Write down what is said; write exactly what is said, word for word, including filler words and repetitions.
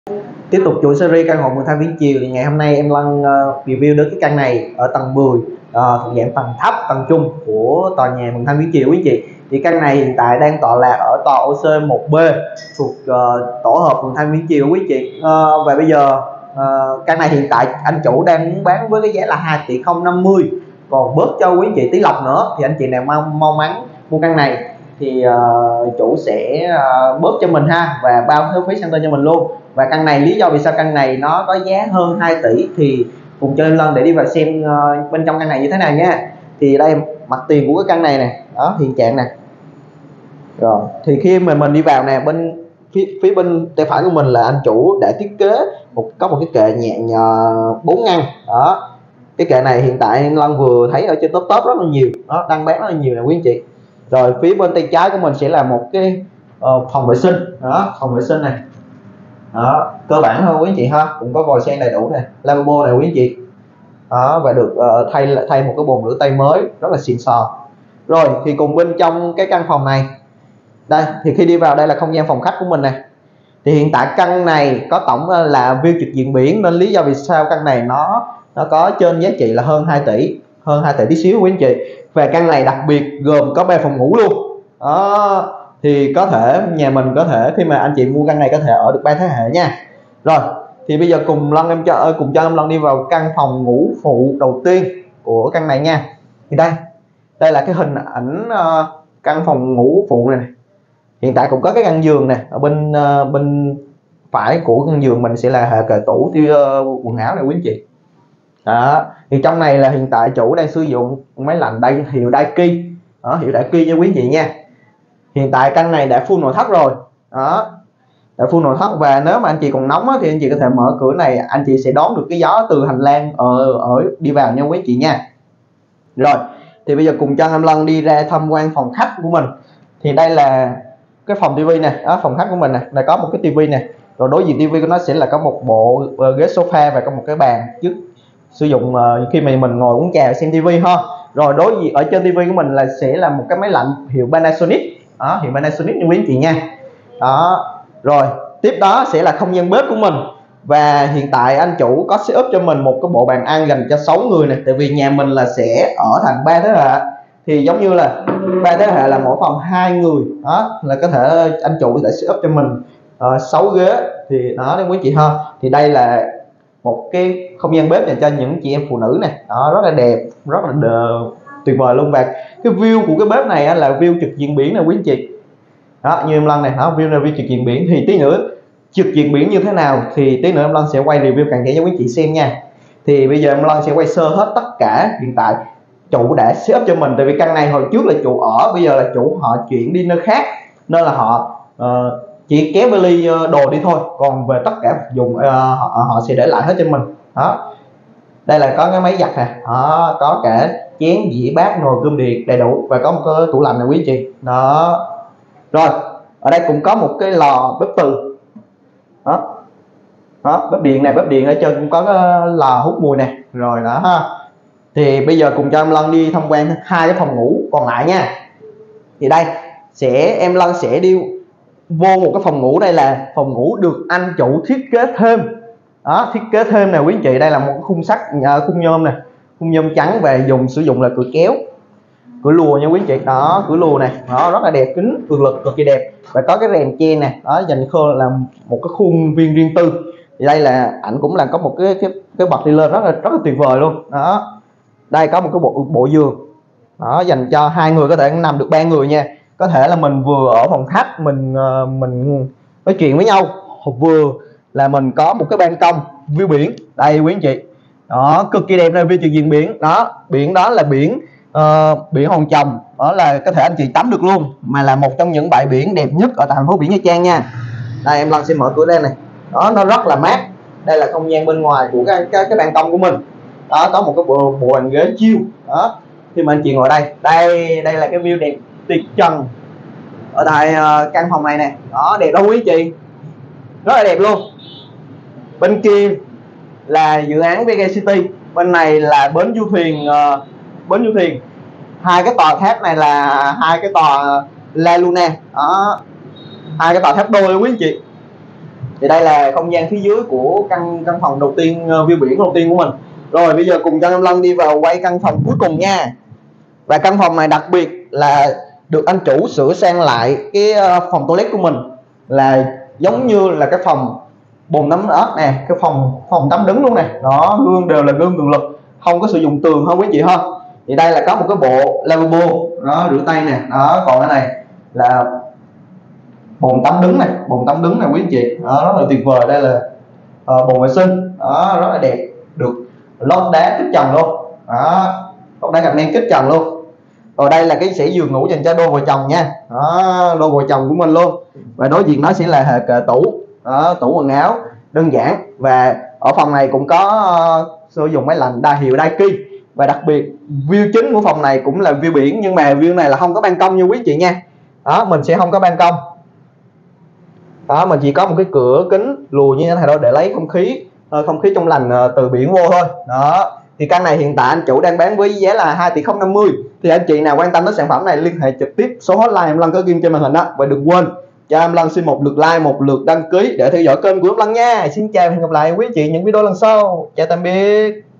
Tiếp tục chuỗi series căn hộ Mường Thanh Viễn Chiều thì ngày hôm nay em Lân uh, review đến cái căn này ở tầng mười, uh, thuộc dạng tầng thấp tầng trung của tòa nhà Mường Thanh Viễn Chiều quý chị. Thì căn này hiện tại đang tọa lạc ở tòa ô xê một B thuộc uh, tổ hợp Mường Thanh Viễn Chiều quý chị. Uh, và bây giờ uh, căn này hiện tại anh chủ đang muốn bán với cái giá là hai tỷ không năm mươi, còn bớt cho quý chị tí lọc nữa thì anh chị nào mau mau mắn mua căn này thì uh, chủ sẽ uh, bớt cho mình ha, và bao thuế phí sang tên cho mình luôn. Và căn này lý do vì sao căn này nó có giá hơn hai tỷ thì cùng cho em Lân để đi vào xem uh, bên trong căn này như thế nào nha. Thì đây mặt tiền của cái căn này nè, đó hiện trạng nè. Rồi thì khi mà mình đi vào nè, bên phía, phía bên tay phải của mình là anh chủ đã thiết kế một có một cái kệ nhẹ bốn ngăn đó. Cái kệ này hiện tại em Lân vừa thấy ở trên top top rất là nhiều, nó đang bán rất là nhiều nè quý anh chị. Rồi phía bên tay trái của mình sẽ là một cái uh, phòng vệ sinh đó, phòng vệ sinh này đó, cơ bản thôi quý anh chị ha, cũng có vòi sen đầy đủ nè, lavabo này quý anh chị đó, và được uh, thay thay một cái bồn rửa tay mới rất là xịn sò. Rồi thì cùng bên trong cái căn phòng này đây, thì khi đi vào đây là không gian phòng khách của mình nè. Thì hiện tại căn này có tổng là view trực diện biển, nên lý do vì sao căn này nó nó có trên giá trị là hơn hai tỷ, hơn hai tỷ tí xíu quý anh chị. Và căn này đặc biệt gồm có ba phòng ngủ luôn đó, thì có thể nhà mình có thể khi mà anh chị mua căn này có thể ở được ba thế hệ nha. Rồi thì bây giờ cùng Lân em cho cùng cho em Lân đi vào căn phòng ngủ phụ đầu tiên của căn này nha. Thì đây đây là cái hình ảnh uh, căn phòng ngủ phụ này. Hiện tại cũng có cái căn giường nè, ở bên uh, bên phải của căn giường mình sẽ là hệ kệ tủ tiêu uh, quần áo này quý anh chị đó. Thì trong này là hiện tại chủ đang sử dụng máy lạnh đây hiệu Daikin đó, hiệu Daikin nha quý anh chị nha. Hiện tại căn này đã full nội thất rồi đó, đã full nội thất. Và nếu mà anh chị còn nóng á, thì anh chị có thể mở cửa này, anh chị sẽ đón được cái gió từ hành lang ở ở đi vào nha quý anh chị nha. Rồi thì bây giờ cùng cho em Lân đi ra tham quan phòng khách của mình. Thì đây là cái phòng tivi nè, đó phòng khách của mình nè, là có một cái tivi nè. Rồi đối diện tivi của nó sẽ là có một bộ uh, ghế sofa và có một cái bàn trước sử dụng uh, khi mà mình ngồi uống trà xem tivi ha. Rồi đối diện ở trên tivi của mình là sẽ là một cái máy lạnh hiệu Panasonic đó, hiệu Panasonic như quý anh chị nha đó. Rồi tiếp đó sẽ là không gian bếp của mình. Và hiện tại anh chủ có setup cho mình một cái bộ bàn ăn dành cho sáu người này, tại vì nhà mình là sẽ ở thành ba thế hệ, thì giống như là ba thế hệ là mỗi phòng hai người đó, là có thể anh chủ sẽ setup cho mình uh, sáu ghế thì đó đấy quý chị ha. Thì đây là một cái không gian bếp dành cho những chị em phụ nữ này đó, rất là đẹp, rất là đờ, tuyệt vời luôn. Và cái view của cái bếp này á, là view trực diện biển nè quý anh chị đó, như em Lân này đó, view là view trực diện biển. Thì tí nữa trực diện biển như thế nào thì tí nữa em Lân sẽ quay review cặn kẽ cho quý chị xem nha. Thì bây giờ em Lân sẽ quay sơ hết tất cả. Hiện tại chủ đã setup cho mình, tại vì căn này hồi trước là chủ ở, bây giờ là chủ họ chuyển đi nơi khác nên là họ uh, chỉ kéo vali đồ đi thôi, còn về tất cả vật dụng uh, họ, họ sẽ để lại hết cho mình đó. Đây là có cái máy giặt nè đó, có cả chén dĩa bát nồi cơm điện đầy đủ, và có một cái tủ lạnh này quý chị đó. Rồi ở đây cũng có một cái lò bếp từ đó, đó bếp điện này, bếp điện ở trên cũng có cái lò hút mùi nè. Rồi đó ha. Thì bây giờ cùng cho em Lân đi tham quan hai cái phòng ngủ còn lại nha. Thì đây sẽ em Lân sẽ đi vô một cái phòng ngủ, đây là phòng ngủ được anh chủ thiết kế thêm đó, thiết kế thêm nè quý anh chị. Đây là một cái khung sắt khung nhôm nè, khung nhôm trắng, và dùng sử dụng là cửa kéo, cửa lùa nha quý anh chị đó, cửa lùa này đó, rất là đẹp, kính cường lực cực kỳ đẹp, và có cái rèm che nè đó, dành khơ là một cái khuôn viên riêng tư. Thì đây là ảnh cũng là có một cái cái cái bậc đi lên rất là rất là tuyệt vời luôn đó. Đây có một cái bộ bộ giường đó, dành cho hai người, có thể nằm được ba người nha. Có thể là mình vừa ở phòng khách mình mình nói chuyện với nhau, hoặc vừa là mình có một cái ban công view biển. Đây quý anh chị đó, cực kỳ đẹp này, view trực diện biển đó. Biển đó là biển uh, biển Hòn Chồng đó, là có thể anh chị tắm được luôn, mà là một trong những bãi biển đẹp nhất ở thành phố biển Nha Trang nha. Đây em Lân sẽ mở cửa lên này đó, nó rất là mát. Đây là không gian bên ngoài của cái cái, cái ban công của mình đó, có một cái bộ, bộ bàn ghế chiêu đó. Khi mà anh chị ngồi đây, đây đây là cái view đẹp tuyệt trần ở tại uh, căn phòng này nè đó, đẹp đâu quý chị, rất là đẹp luôn. Bên kia là dự án Vega City, bên này là bến du thuyền, uh, bến du thuyền. Hai cái tòa tháp này là hai cái tòa La Luna đó, hai cái tòa tháp đôi quý anh chị. Thì đây là không gian phía dưới của căn căn phòng đầu tiên, uh, view biển đầu tiên của mình. Rồi bây giờ cùng cho em Lân đi vào quay căn phòng cuối cùng nha. Và căn phòng này đặc biệt là được anh chủ sửa sang lại cái uh, phòng toilet của mình là giống như là cái phòng bồn tắm ớt nè, cái phòng phòng tắm đứng luôn nè, đó, gương đều là gương cường lực, không có sử dụng tường không quý chị ha. Thì đây là có một cái bộ lavabo đó, rửa tay nè, đó, còn cái này là bồn tắm đứng này, bồn tắm đứng này quý anh chị, đó, rất là tuyệt vời. Đây là uh, bồn vệ sinh, đó, rất là đẹp, được lót đá kích trần luôn, đó, lót đá gạch men kích trần luôn. Rồi đây là cái sẽ giường ngủ dành cho đôi vợ chồng nha, đó, đôi vợ chồng của mình luôn. Và đối diện nó sẽ là hệ kệ tủ, đó, tủ quần áo đơn giản. Và ở phòng này cũng có uh, sử dụng máy lạnh đa hiệu Daikin. Và đặc biệt view chính của phòng này cũng là view biển, nhưng mà view này là không có ban công như quý chị nha, đó, mình sẽ không có ban công, đó, mình chỉ có một cái cửa kính lùi như thế này thôi để lấy không khí không khí trong lành từ biển vô thôi. Đó, thì căn này hiện tại anh chủ đang bán với giá là hai tỷ không năm mươi. Thì anh chị nào quan tâm đến sản phẩm này liên hệ trực tiếp số hotline em Lân có ghi trên màn hình đó. Và đừng quên cho em Lân xin một lượt like, một lượt đăng ký để theo dõi kênh của em Lân nha. Xin chào và hẹn gặp lại quý anh chị những video lần sau. Chào tạm biệt.